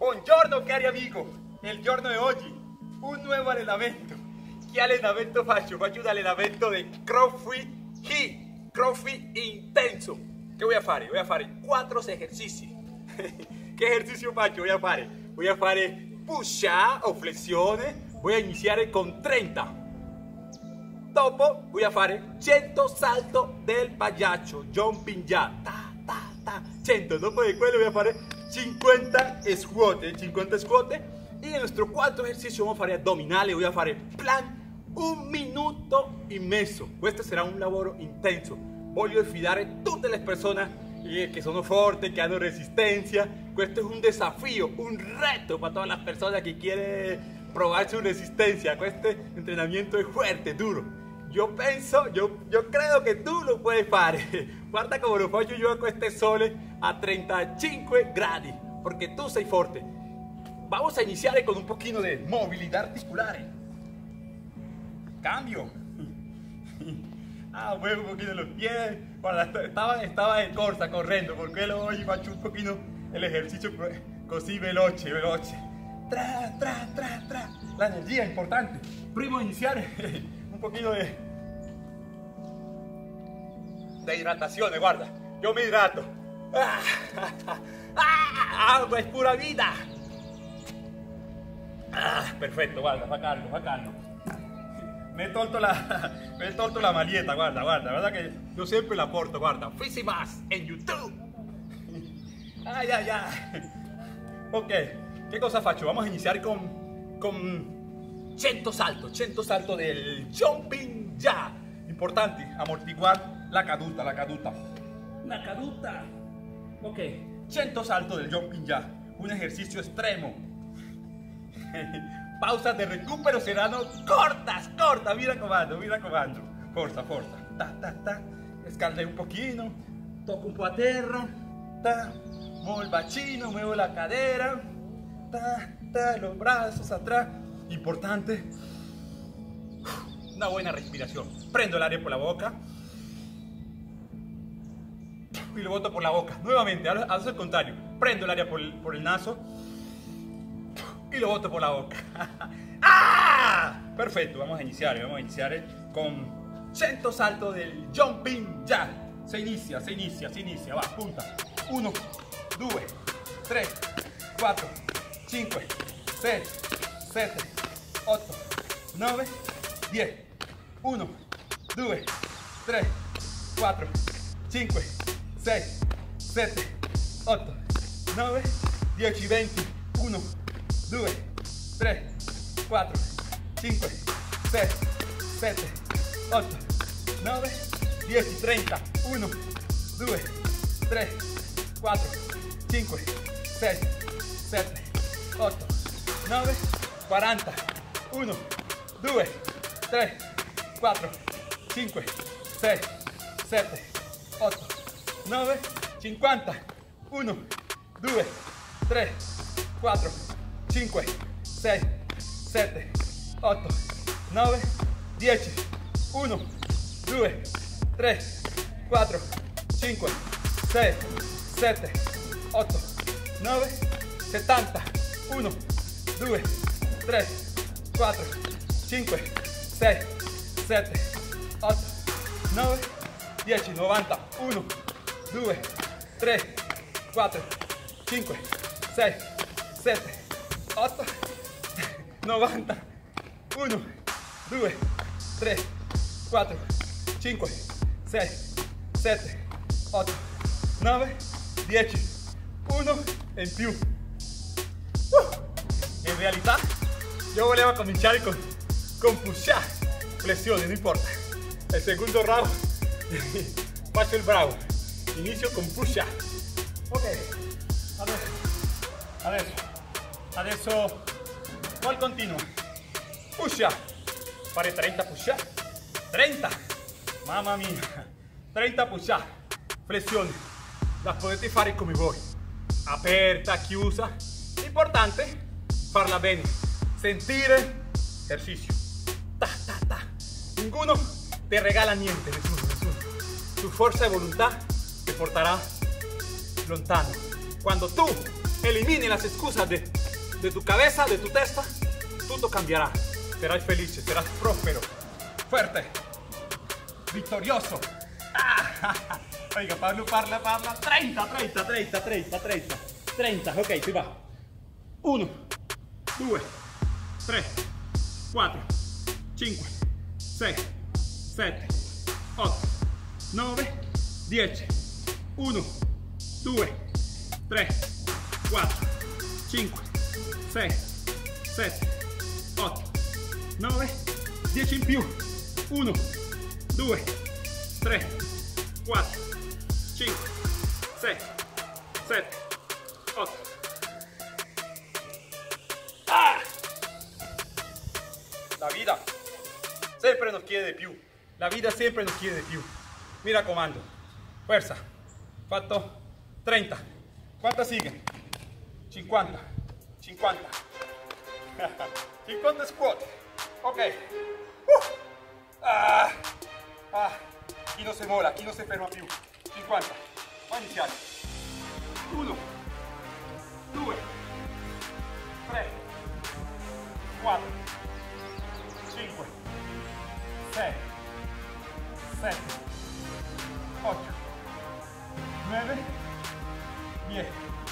Buongiorno cari amigo, il giorno di oggi un nuovo allenamento. Che allenamento faccio? Faccio un allenamento di CrossFit CrossFit intenso. Che voy a fare? Voy a fare 4 esercizi. Che esercizio faccio? Voy a fare push up o flessione. Voy a iniziare con 30. Dopo voy a fare 100 salto del pagliaccio, jumping jack, 100. Dopo di quello voy a fare 50 squat, y en nuestro cuarto ejercicio vamos a fare addominali, voy a fare plan 1 minuto e mezzo. Questo sarà un lavoro intenso. Voglio sfidare tutte le persone que sono forti, che hanno resistencia. Questo es un desafío, un reto para todas las personas que quieren probar su resistencia. Este entrenamiento es fuerte, duro. Yo creo que tú lo puedes fare. Guarda come lo faccio io a queste sole a 35 gradi, porque tú sei forte. Vamos a iniciar con un poquito de movilidad articular. Cambio. Muevo un poquito los pies. Guarda, estaba en corsa, corriendo, porque hoy faccio un poquito el ejercicio così veloce. Tra. La energía es importante. Prima di iniziare, un poquito de hidratación, guarda. Yo me hidrato. Agua es pura vida. Perfetto, guarda, fa calmo. Me he tolto la maglietta, guarda que yo siempre la porto, guarda. Fisimas en YouTube. Ay. Ok, ¿qué cosa faccio? Vamos a iniciar con 100 saltos del jumping jack. Importante, amortiguar la caduta. Ok, 100 saltos del jumping jack. Un ejercicio extremo. Pausas de recupero serán cortas. Mira comando. Forza. Escaldé un poquito. Toco un po' a terra. Muevo el bacino, muevo la cadera. Los brazos atrás. Importante. Una buena respiración. Prendo el aire por la boca. Y lo boto por la boca. Nuevamente, haz el contrario. Prendo el aire por el naso. Y lo boto por la boca. Perfecto, vamos a iniciar con 100 saltos del jumping jack. Se inicia, va, punta. 1, 2, 3, 4, 5, 6, 7, 8, 9, 10. 1, 2, 3, 4, 5, 6, 7, 8, 9, 10 y 20. 1, 2, 3, 4, 5, 6, 7, 8, 9, 10 y 30. 1, 2, 3, 4, 5, 6, 7, 8, 9, 40. 1, 2, 3, 4, 5, 6, 7, 8, 9, 50. 1, 2, 3, 4, 5, 6, 7, 8, 9, 10. 1, 2, 3, 4, 5, 6, 7, 8, 9, 70. 1, 2, 3, 4, 5, 6, 7, 8, 9, 10, 90. 1, 2, 3, 4, 5, 6, 7, 8, 90. 1, 2, 3, 4, 5, 6, 7, 8, 9, 10. 1 in più. In realtà io volevo cominciare con push up, flessioni, non importa. Il secondo round faccio il bravo. Inizio con push up. Ok, adesso poi continuo. Push up. Fare 30 push up. 30. Mamma mia. 30 push up. Flessioni. La potete fare come voi. Aperta, chiusa. Importante farla bene. Sentire ejercicio. Ninguno te regala niente, nessuno. Tu fuerza de voluntad te portará lontano. Cuando tú elimine las excusas de tu cabeza, de tu testa, todo cambiará. Serás feliz, serás próspero, fuerte, victorioso. Ah, oiga, Pablo, parla. 30, ok, si va. 1, 2, 3, 4, 5, 6, 7, 8, 9, 10. 1, 2, 3, 4, 5, 6, 7, 8, 9, 10 in più. 1, 2, 3, 4, 5, 6, 7, 8. ¡Ah! La vida siempre nos quiere de più. La vida siempre nos quiere de più. Mira comando. Fuerza. Fatto 30. ¿Cuántas siguen? 50. 50 squat. Ok. Aquí no se mola, aquí no se ferma più. 50. Va a iniciar. 1, 2, 3, 4, 5, 6, 7, 8, 9, 10.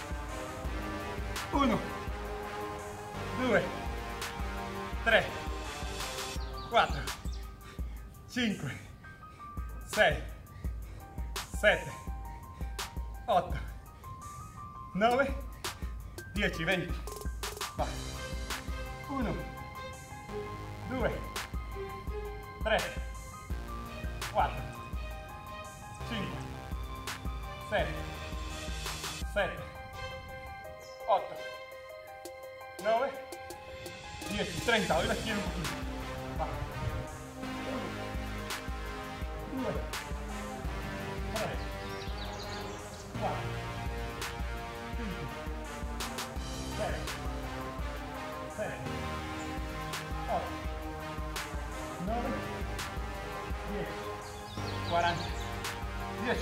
1, 2, 3, 4, 5, 6, 7, 8, 9, 10, 20. Va. 1, 2, 3, 4, 5, 6, 7, 8, 9, 10, 30. Hoy las quiero un poquito. Va. 1, 2, 3, 4, 5, 6, 7, 8, 9, 10, 40, 10.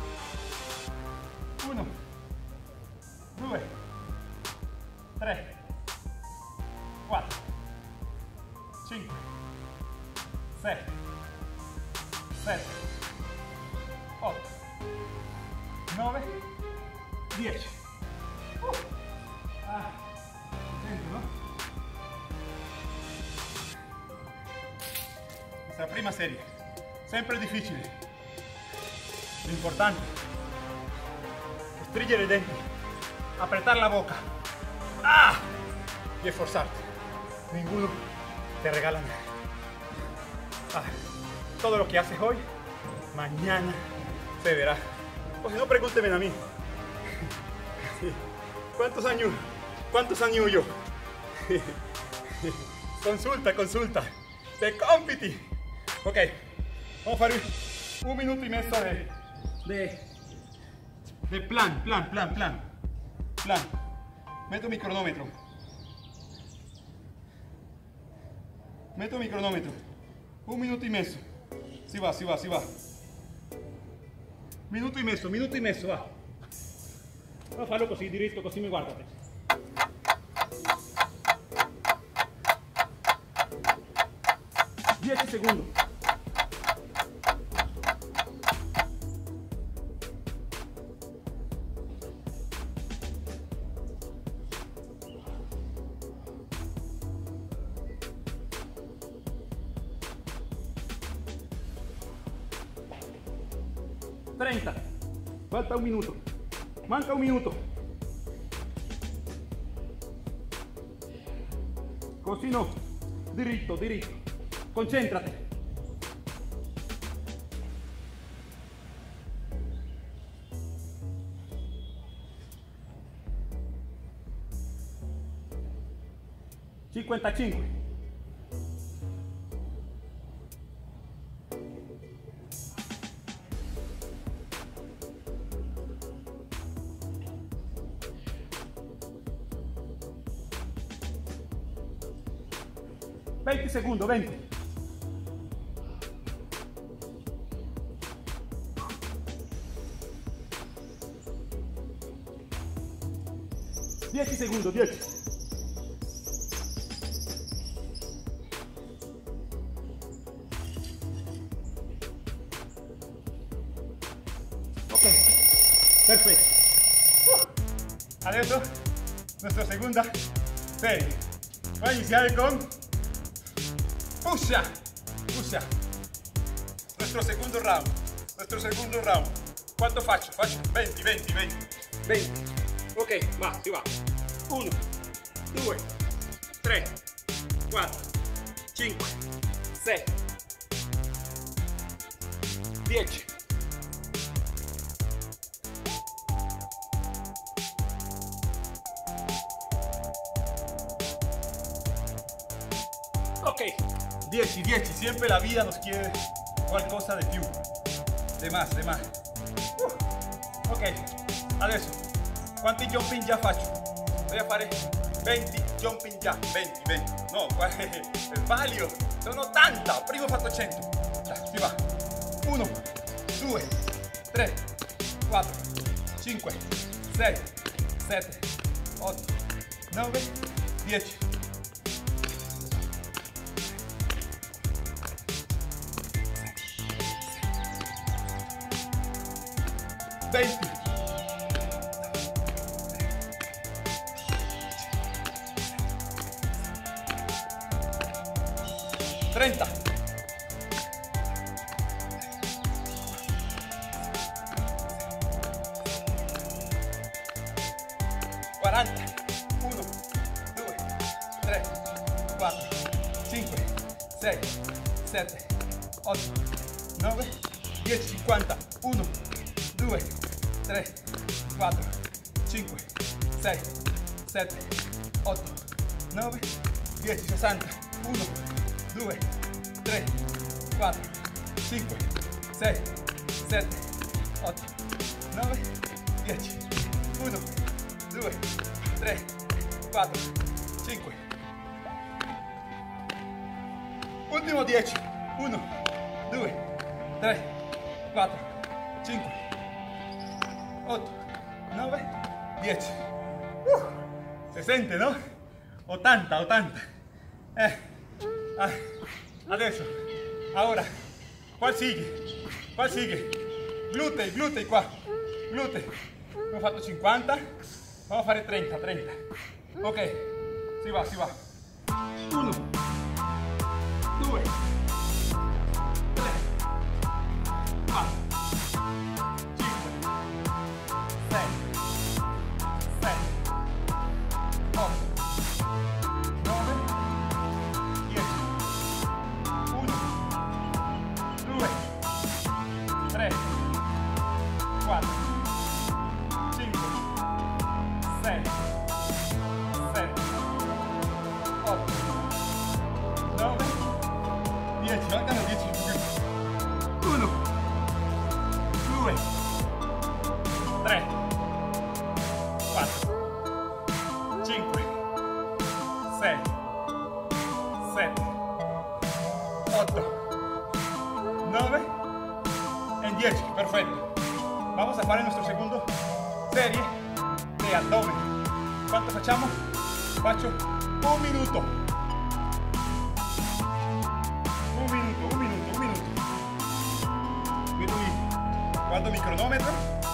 1, 2, 3, 4, 5, 6, 7, 8, 9, 10. Sento, no? Nuestra prima serie, sempre difficile. Lo importante es stringere i denti, apretar la boca y esforzarte. Ninguno te regala nada. Todo lo que haces hoy, mañana se verá. O si no, pregúnteme a mí. ¿Cuántos años yo? Consulta. De compiti. Ok, vamos a hacer un minuto y medio de plan. Meto mi cronómetro. Un minuto y medio. Si va. Minuto y medio, va. Vamos a farlo così, diritto, così mi guardate. Dieci secondi. Falta un minuto. Manca un minuto. Così no. Diritto. Concentrate. $55. 20 segundos, 20. 10 segundos, 10. Ok, perfetto. Adesso nuestra segunda serie. Voy a iniciar con push-up. Nuestro segundo round. ¿Cuánto faccio? Faccio 20. Ok, va, si va. 1, 2, 3, 4, 5, 6, 10. Ok, 10, siempre la vida nos quiere qualcosa di più, de más. Ok, adesso, quanti jumping jack faccio? Voy a fare 20 jumping jack, 20, no, sbaglio, sono 80, prima ho fatto 100, dai, si va, 1, 2, 3, 4, 5, 6, 7, 8, 9, 10. 20. 30. 40. 1, 2, 3, 4, 5, 6, 7, 8, 9, 10, 50. 1, 2, 3, 4, 5, 6, 7, 8, 9, 10, 60. 1, 2, 3, 4, 5, 6, 7, 8, 9, 10. 1, 2, 3, 4, 5. Ultimo 10. 1, 2, 3, 4, 5, 8, 9, 10. Se sente, no? 80. Adesso, ora, qual sigue? Glutei qua, glutei. Abbiamo fatto 50, vamos a fare 30. Ok, si va. 1, 2, 3, 4, 5, 6, 7, 8, 9, 10. 1, 2, 3, 4, 5, 6, 7, 8, 9, 10. Mancano 10 in più. 1, 2, 3, 4, 5, 6, 7, 8, 9 e 10. Perfetto. Vamos a fare nuestro segundo serie de abdomen. ¿Cuánto facciamo? Faccio un minuto. Guardo mi cronometro.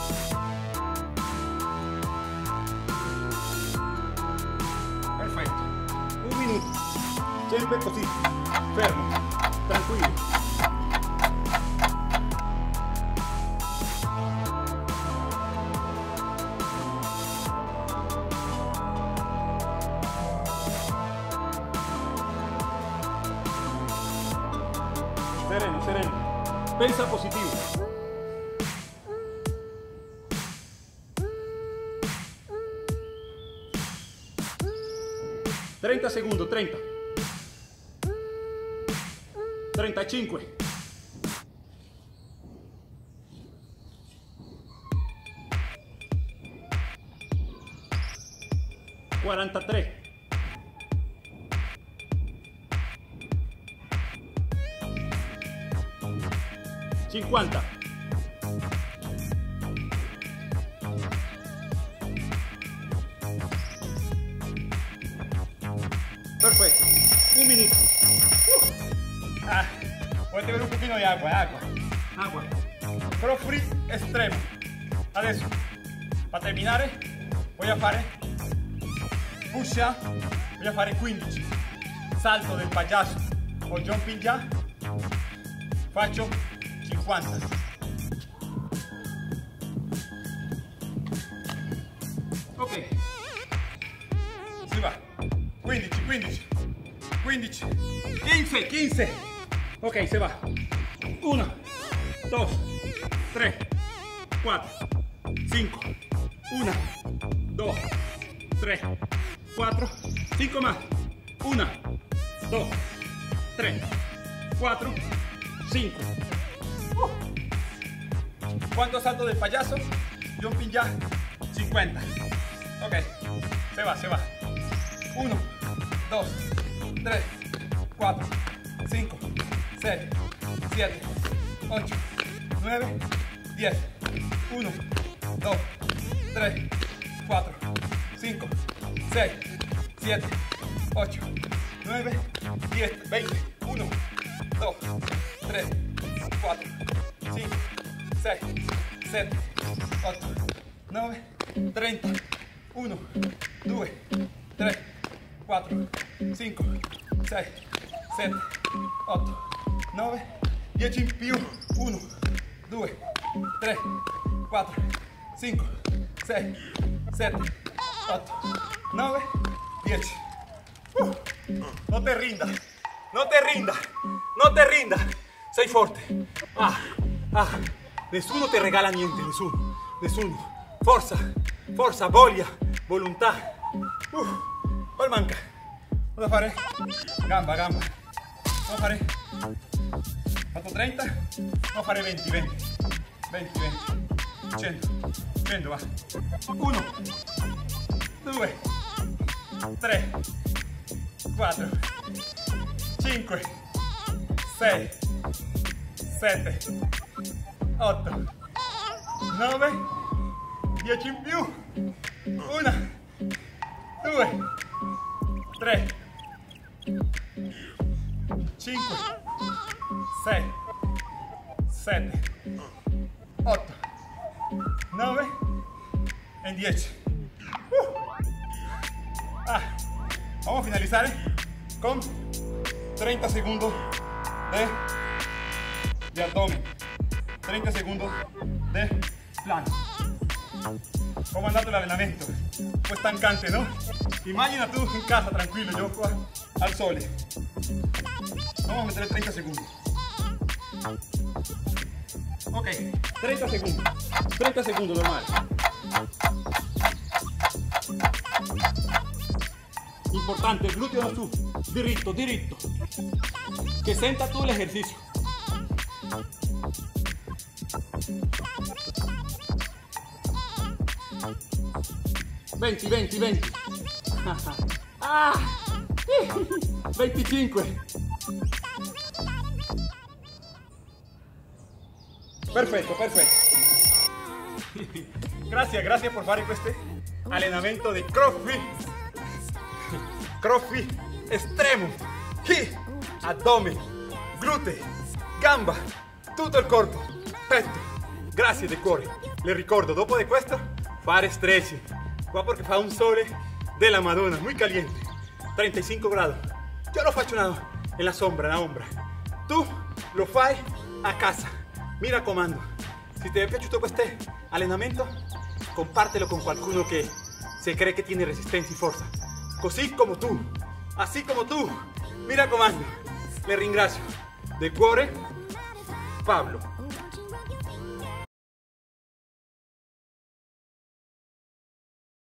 Perfetto. Un minuto. Sempre così. Fermo. Tranquillo. Sereno. Pensa positivo. ...30 segundos, 30... 35... 43... 50... 60... un minuto. Puoi bere un pochino di acqua, acqua. Crawl free estremo. Adesso, per terminare, voglio fare push up, voglio fare 15. Salto del payaso o jumping jack, faccio 50. Ok, si va. 15, 15. Ok, se va. 1, 2, 3, 4, 5. 1, 2, 3, 4, 5 más. 1, 2, 3, 4, 5. ¿Cuántos saltos del payaso? Jumping jack, 50. Ok, se va. 1, 2, 3, 4, 5, 6, 7, 8, 9, 10. 1, 2, 3, 4, 5, 6, 7, 8, 9, 10, 20. 1, 2, 3, 4, 5, 6, 7, 8, 9, 30. 1, 2, 3, 4, 5, 6, 7, 8, 9, 10 in più. 1, 2, 3, 4, 5, 6, 7, 8, 9, 10. No te rindas. Sei forte. Nessuno te regala niente, nessuno. Forza, voglia, volontà. Poi manca. Cosa fare? Gamba. Cosa fare? Fatto 30, vamos a fare 20, 100, va. 1, 2, 3, 4, 5, 6, 7, 8, 9, 10 in più. 1, 2, 3, 5, 6, 7, 8, 9 e 10. Vamos a finalizar con 30 segundos de abdomen, 30 segundos de plano. ¿Cómo è andato l'allenamento? Un po' stancante, no? Immagina tu in casa tranquillo, yo qua al sole. Vamos a meter 30 segundos. Ok, 30 segundos normal. Importante, glúteo su, diritto. Que senta tú el ejercicio. Venti. 25. Perfetto. Grazie per fare questo allenamento di CrossFit estremo. Addome, glutei, gamba, tutto il corpo, petto. Grazie di cuore. Le ricordo, dopo di questo, fare stretching. Qua perché fa un sole della Madonna, muy caliente, 35 grados. Yo lo faccio en la sombra, Tu lo fai a casa. Mi raccomando, se ti è piaciuto questo allenamento, compártelo con qualcuno che se cree che tiene resistenza y forza. Así como tú. Mi raccomando, le ringrazio. De cuore, Pablo.